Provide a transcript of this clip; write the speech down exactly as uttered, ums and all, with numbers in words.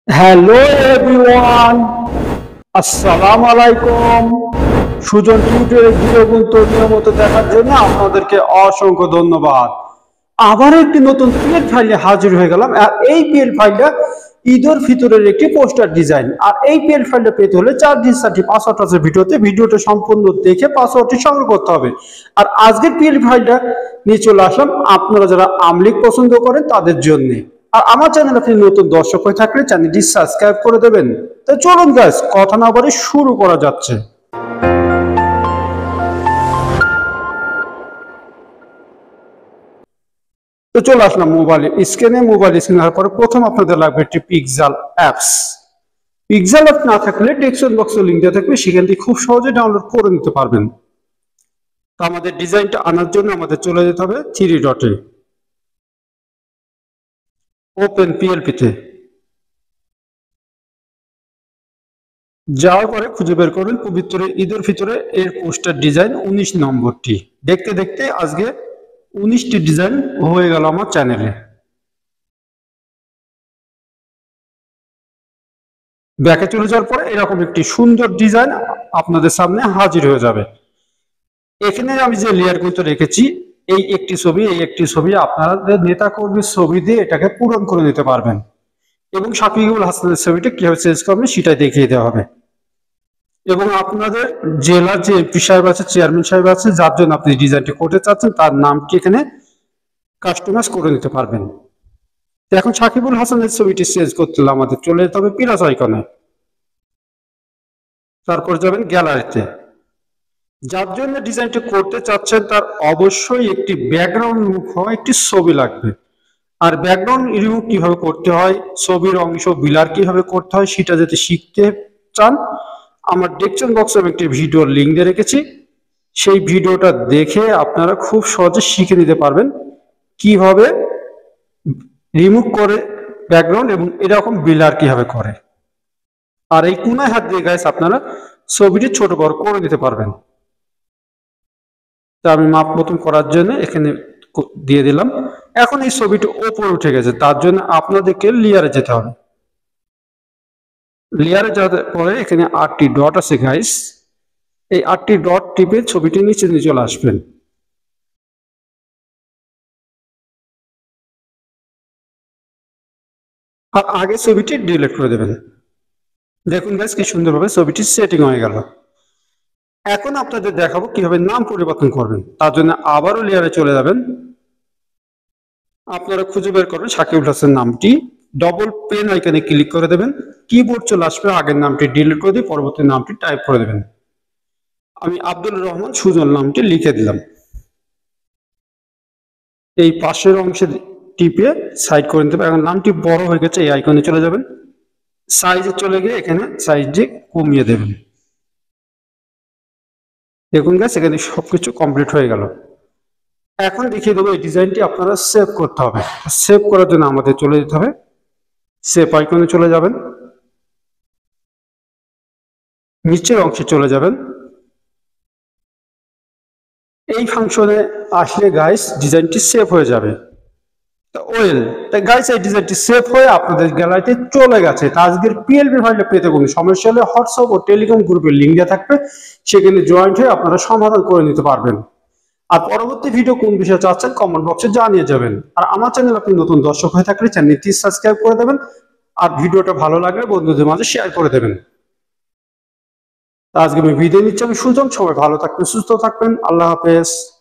Hello everyone, আসসালামু আলাইকুম। Sujan tutorial video গুলো নিয়মিত দেখার জন্য আপনাদেরকে অসংখ্য ধন্যবাদ। আবার একটি নতুন পিএল ফাইলে হাজির হয়ে গেলাম। আর এই পিএল ফাইলটা ঈদের ভিতরের একটি পোস্টার ডিজাইন। আর এই পিএল ফাইলটা পেতে হলে চার ডিজিট পাসওয়ার্ড আছে ভিডিওতে, ভিডিওটা সম্পূর্ণ দেখে পাসওয়ার্ডটি সংগ্রহ করতে হবে। আর আজকের পিএল ফাইলটা নিয়ে চলে আসলাম আপনারা যারা আমলিক পছন্দ করেন তাদের জন্য। আর আমার চ্যানেল আপনি নতুন দর্শক হয়ে থাকলে চ্যানেলটি সাবস্ক্রাইব করে দেবেন। তো চলুন গাইস, কথা না বলে শুরু করা যাচ্ছে। তো চলে আসলাম মোবাইল স্ক্রিনে। মোবাইল স্ক্রিনে আসার পরে প্রথম আপনাদের লাগবে একটি পিক্সেল অ্যাপস। পিক্সেল অ্যাপ না থাকলে ডেসক্রিপশন বক্সে লিংক দেওয়া থাকবে, সেখান থেকে খুব সহজে ডাউনলোড করে নিতে পারবেন। তো আমাদের ডিজাইনটা আনার জন্য আমাদের চলে যেতে হবে থ্রি ডটে, ওপেন পিএলপি তে যাওয়ার পরে খুঁজে বের করবেন পবিত্র ঈদের ভিতরে এর পোস্টার ডিজাইন উনিশ নম্বরটি। দেখতে দেখতে আজকে উনিশটি ডিজাইন হয়ে গেল আমার চ্যানেলে। ব্যাকে চলে যাওয়ার পরে এরকম একটি সুন্দর ডিজাইন আপনাদের সামনে হাজির হয়ে যাবে। এখানে আমি যে লেয়ার গুলো রেখেছি, এই একটি ছবি এই একটি ছবি আপনাদের নেতা কর্মীর ছবি দিয়ে এটাকে পূরণ করে নিতে পারবেন। এবং শাফিকুল হাসানের ছবিটা কিভাবে চেঞ্জ করবেন সেটাই দেখিয়ে দেওয়া হবে। এবং আপনাদের জেলার যে এমপি সাহেব আছে, চেয়ারম্যান সাহেব আছে, যার জন্য আপনি ডিজাইনটি করতে চাচ্ছেন তার নামটি এখানে কাস্টমাইজ করে নিতে পারবেন। এখন শাকিবুল হাসানের ছবিটি চেঞ্জ করতে হলে আমাদের চলে যেতে হবে প্লাস আইকনে, তারপর যাবেন গ্যালারিতে। যার জন্য ডিজাইনটি করতে চাচ্ছেন তার অবশ্যই একটি ব্যাকগ্রাউন্ড রিমুভ হওয়া একটি ছবি লাগবে। আর ব্যাকগ্রাউন্ড রিমুভ কিভাবে করতে হয়, ছবির অংশ বিলার কিভাবে করতে হয় সেটা যদি শিখতে চান, আমার ডেসক্রিপশন বক্সে আমি একটি ভিডিওর লিঙ্ক দিয়ে রেখেছি। সেই ভিডিওটা দেখে আপনারা খুব সহজে শিখে নিতে পারবেন কিভাবে রিমুভ করে ব্যাকগ্রাউন্ড এবং এরকম বিলার কিভাবে করে। আর এই কোনায় হাত দিয়ে গাইস আপনারা ছবিটি ছোট বড় করে নিতে পারবেন। তা আমি মাপ মতন করার জন্য এখানে দিয়ে দিলাম। এখন এই ছবিটি ওপরে উঠে গেছে, তার জন্য আপনাদেরকে লেয়ারে যেতে হবে। লেয়ারে যাওয়ার পরে এখানে আটটি ডট আছে গাইস, এই আটটি ডট টিপে ছবিটি নিচে নিয়ে চলে আসবেন। আর আগে ছবিটি ডিলিট করে দেবেন। দেখুন গাইস কি সুন্দরভাবে ছবিটি সেটিং হয়ে গেল। এখন আপনাদের দেখাবো কিভাবে নাম পরিবর্তন করবেন। তার জন্য আবারও লেয়ারে চলে যাবেন, আপনারা খুঁজে বের করবেন শাকিবুল হাসান নামটি, ডবল পেন আইকনে ক্লিক করে দেবেন। কিবোর্ড চলে আসবে, আগের নামটি ডিলিট করে দিয়ে পরবর্তী নামটি টাইপ করে দেবেন। আমি আব্দুল রহমান সুজন নামটি লিখে দিলাম। এই পাশের অংশে টিপে সাইড করে নিতে হবে। এখন নামটি বড় হয়ে গেছে, এই আইকনে চলে যাবেন, সাইজে চলে গিয়ে এখানে সাইজটি কমিয়ে দেবেন। দেখুন গাইস এখানে সবকিছু কমপ্লিট হয়ে গেল। এখন দেখিয়ে দেবো এই ডিজাইনটি আপনারা সেভ করতে হবে। সেভ করার জন্য আমাদের চলে যেতে হবে সেভ আইকনে চলে যাবেন, নিচের অংশে চলে যাবেন। এই ফাংশনে আসলে গাইস ডিজাইনটি সেভ হয়ে যাবে। ওয়েল তাই গাইস এই ডিজাইনটি সেভ হয়ে আপনাদের গ্যালারিতে চলে গেছে। তা আজকের পিএলপি ফাইলটা পেতে কোনো সমস্যা হলে হোয়াটসঅ্যাপ ও টেলিগ্রাম গ্রুপের লিঙ্ক দেওয়া থাকবে, সেখানে জয়েন্ট হয়ে আপনারা সমাধান করে নিতে পারবেন। আর পরবর্তী ভিডিও কোন বিষয়ে চাচ্ছেন কমেন্ট বক্সে জানিয়ে যাবেন। আর আমার চ্যানেল আপনি নতুন দর্শক হয়ে থাকলে চ্যানেলটি সাবস্ক্রাইব করে দেবেন। আর ভিডিওটা ভালো লাগলে বন্ধুদের মাঝে শেয়ার করে দেবেন। আজকে আমি ভিডিও নিচ্ছি, আমি সুজন। সবাই ভালো থাকবেন, সুস্থ থাকবেন। আল্লাহ হাফেজ।